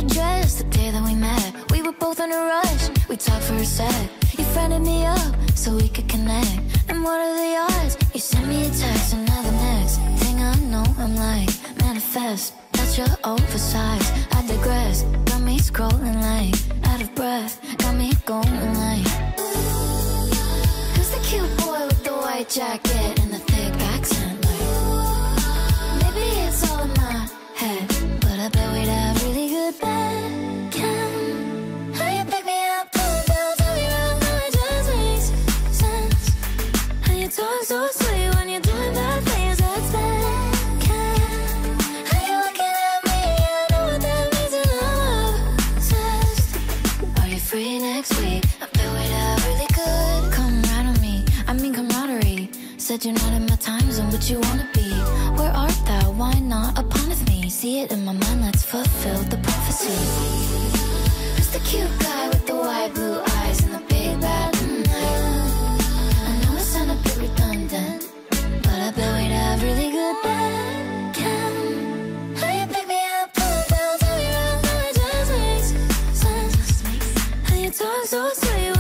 your dress the day that we met. We were both in a rush, we talked for a sec. You friended me up so we could connect. And what are the odds? You sent me a text and now the next thing I know I'm like, manifest. That's your oversized, I digress. Got me scrolling like, out of breath. Got me going like, who's the cute boy with the white jacket and the thick accent? Like, maybe it's all in my head, but I bet we'd have really good back. How you pick me up, pull me down, tell me wrong, how it just makes sense. How you talk so sweet when you're doing bad things, that's bad. How you looking at me, I know what that means and I'm obsessed. Are you free next week? I bet we'd have really good. Come right on me, I mean camaraderie. Said you're not in my time zone, but you wanna be. Where art thou? Why not upon with me? See it in my mind, let's fulfill the prophecy. Who's the cute guy with the white blue eyes and the big bad night? I know it sound a bit redundant, but I bet we'd have really good back. How you pick me up, pull me down, tell me wrong, how it just makes sense. How you talk so sweet